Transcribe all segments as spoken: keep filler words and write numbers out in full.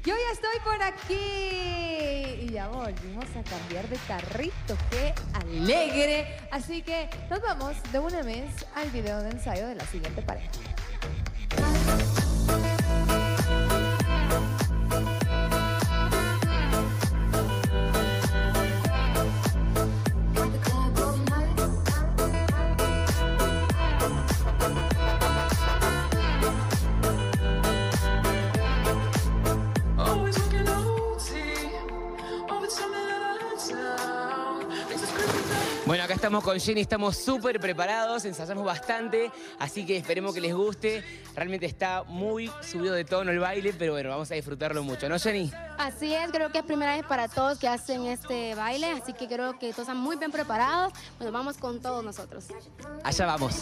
Yo ya estoy por aquí. Y ya volvimos a cambiar de carrito. ¡Qué alegre! Así que nos vamos de una vez al video de ensayo de la siguiente pareja. Bueno, acá estamos con Jenny, estamos súper preparados, ensayamos bastante, así que esperemos que les guste. Realmente está muy subido de tono el baile, pero bueno, vamos a disfrutarlo mucho, ¿no, Jenny? Así es, creo que es primera vez para todos que hacen este baile, así que creo que todos están muy bien preparados. Bueno, vamos con todos nosotros. Allá vamos.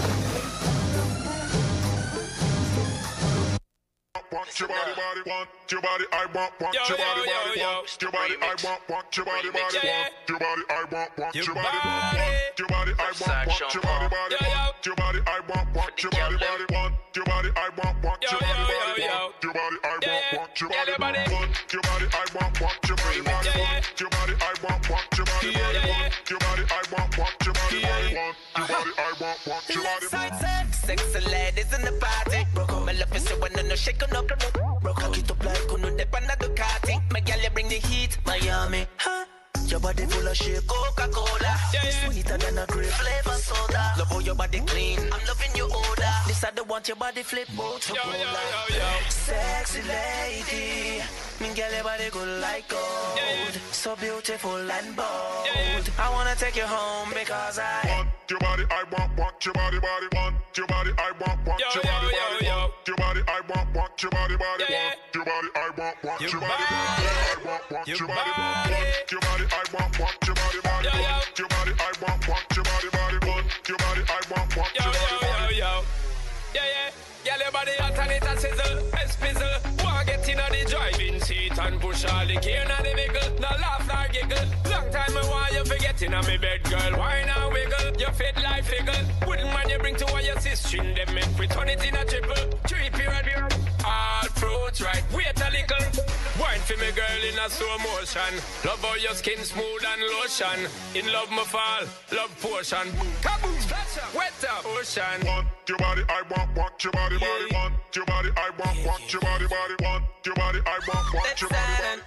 Want your body, body, want your body, I want, want your body, body, want your body, I want, want your body, body, want your body, I want, want your body, want your body, I want, want your body, body, want your body, I want, want your body, body, want your body, I want, want your body, body, want your body, I want, want your body, want your body, I want, want your body, body, want your body, I want, want your body, body, want your body, I want, want your body, body, want your body, I want, want your body, body. Sexy ladies in the party. My love is when no shake on up. Broke a kit up like on the pana Ducati. My gal bring the heat, Miami. Huh? Your body full of shit, Coca-Cola. Yeah, yeah. Sweeter than a grape flavor soda. Love how your body clean, I'm loving your odor. This I don't want your body flip, both yo, yo, yo, yo. Sexy lady, me gal your body good like gold. Yeah, yeah. So beautiful and bold. Yeah, yeah. I wanna take you home because I want your body, I want, want your body, body, want your body, I want, want yo, your body, yo, body, yo, want your body, I want, want your body, body, yeah, want your body, I want, want your, your body, body, I want, want your, your body, body, want your body, I want, want your body, body, yo, yo. Your body, I want, want your body, body, want your body, I want, want yo, your body, yo, body. Yo, yo, yeah, yeah. Girl, your body hot and it a sizzle, a spizzle. Wanna get in on the driving seat and push all the gear in the vehicle. No laugh nor giggle. Long time I want you forget in on me bed, girl. Why not wiggle? Your fit like figgle. Wouldn't mind you bring to all your sister in them make we turn it in a triple. Three period, all fruits right. Wait a little. Wine for me, girl, in a slow motion. Love how your skin smooth and lotion. In love my fall, love potion. Kaboom, wet up, ocean. Want your body, I want, want your body. Body, want your body, I want, want your body, body, want your body, I want, want your body,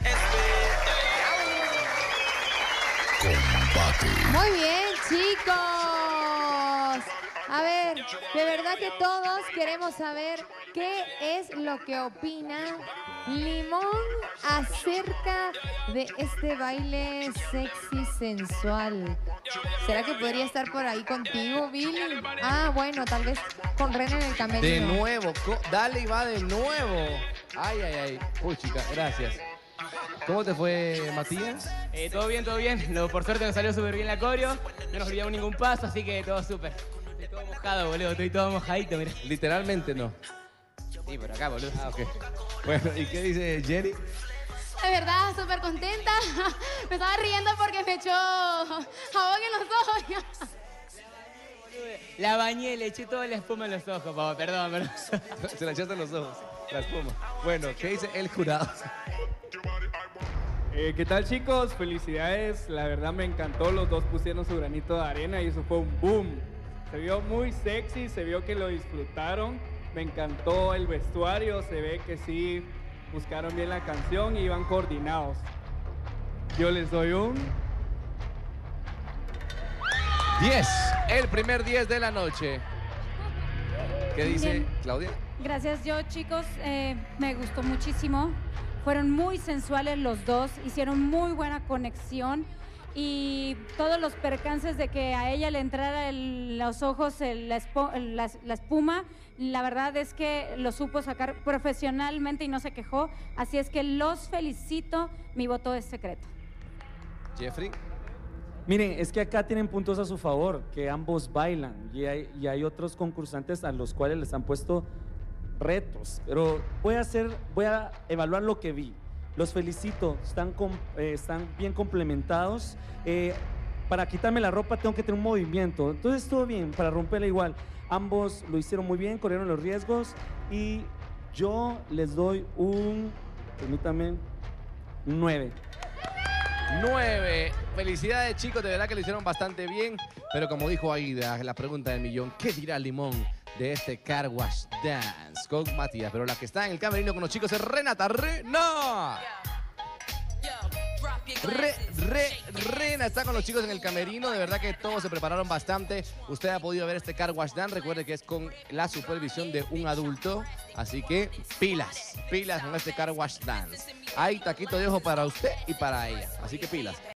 body. Muy bien, chicos. A ver, de verdad que todos queremos saber qué es lo que opina Limón acerca de este baile sexy sensual. ¿Será que podría estar por ahí contigo, Billy? Ah, bueno, tal vez con Ren en el camerino. De nuevo, dale y va de nuevo. Ay, ay, ay. Uy, chica, gracias. ¿Cómo te fue, Matías? Eh, todo bien, todo bien. No, por suerte nos salió súper bien la coreo. No nos olvidamos ningún paso, así que todo súper. Estoy todo mojado, boludo. Estoy todo mojadito, mira. Literalmente no. Sí, por acá, boludo. Ah, ok. Bueno, ¿y qué dice Jenny? De verdad, súper contenta. Me estaba riendo porque me echó jabón en los ojos. La bañé, le eché toda la espuma en los ojos, papá. Perdón, perdón. Se la echaste en los ojos, la espuma. Bueno, ¿qué dice el jurado? Eh, ¿Qué tal, chicos? Felicidades. La verdad me encantó. Los dos pusieron su granito de arena y eso fue un boom. Se vio muy sexy, se vio que lo disfrutaron. Me encantó el vestuario, se ve que sí buscaron bien la canción y iban coordinados. Yo les doy un... diez, el primer diez de la noche. ¿Qué dice bien. Claudia? Gracias, yo, chicos, eh, me gustó muchísimo. Fueron muy sensuales los dos, hicieron muy buena conexión. Y todos los percances de que a ella le entrara en los ojos el, la, espo, la, la espuma, la verdad es que lo supo sacar profesionalmente y no se quejó. Así es que los felicito, mi voto es secreto. Jeffrey. Miren, es que acá tienen puntos a su favor, que ambos bailan y hay, y hay otros concursantes a los cuales les han puesto retos. Pero voy a, hacer, voy a evaluar lo que vi. Los felicito, están, com, eh, están bien complementados. Eh, para quitarme la ropa tengo que tener un movimiento. Entonces todo bien, para romperla igual. Ambos lo hicieron muy bien, corrieron los riesgos y yo les doy un permítame, un nueve. nueve. Felicidades, chicos, de verdad que lo hicieron bastante bien. Pero como dijo Aida, la pregunta del millón, ¿qué dirá Limón de este Car Wash Dance con Matías? Pero la que está en el camerino con los chicos es Renata. ¡Rena! Re, re, Rena está con los chicos en el camerino. De verdad que todos se prepararon bastante. Usted ha podido ver este Car Wash Dance. Recuerde que es con la supervisión de un adulto. Así que pilas, pilas con este Car Wash Dance. Hay taquito de ojo para usted y para ella. Así que pilas.